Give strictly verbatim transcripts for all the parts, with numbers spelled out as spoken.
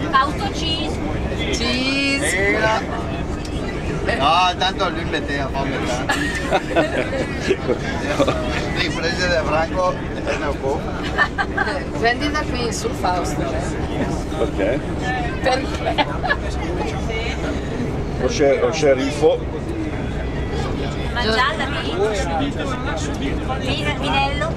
Fausto cheese. Cheese. No, tanto lui metteva fame tanto. Riprese da Franco e ne ho. Prendi da qui sul Fausto. Perché? Perché? Lo, scer lo sceriffo. Mangiarla lì. Vinello.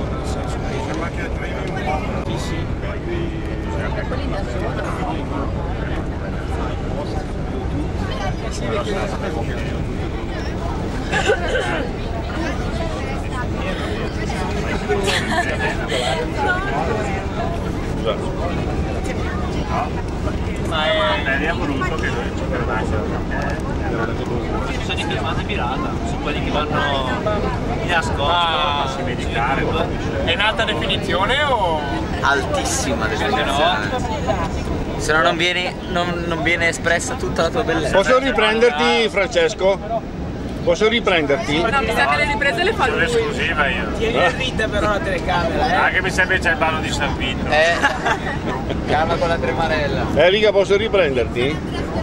Ma è... lei ha voluto che noi ci cremassero perché ci sono i chiamate pirata, sono quelli che vanno in nascosto a si medicare. È nata definizione o? Altissima definizione. Se no non viene, non, non viene espressa tutta la tua bellezza. Posso riprenderti, Francesco? Posso riprenderti? No, mi sa che le riprese le fa lui. Sono esclusiva io. Tieni a vita però la telecamera, eh. Anche mi sembra c'è il ballo di San Vito. Eh, calma con la tremarella. Eh, Riga, posso riprenderti?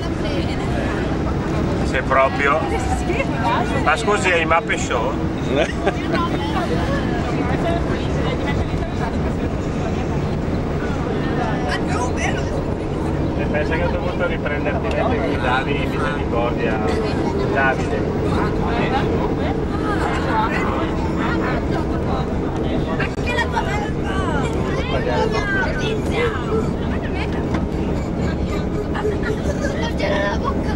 Se proprio. Ma scusi, hai mappe show? E pensa che ho dovuto riprenderti lei perché mi davi misericordia, Davide. Anche la tua la bocca.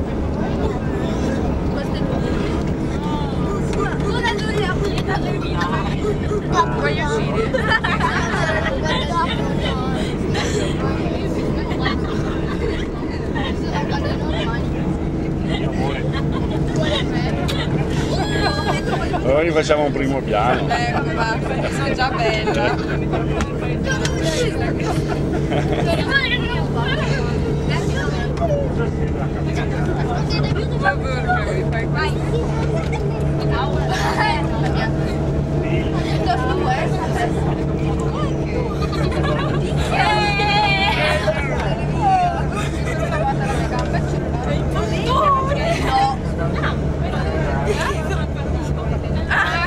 Voglio uscire. Allora gli facciamo un primo piano. Eh, come va? Sono già bella. La burger mi fai qui.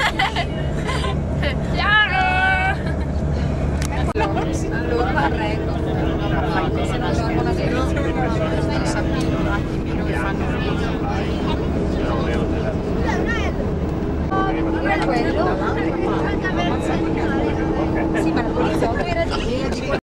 Allora,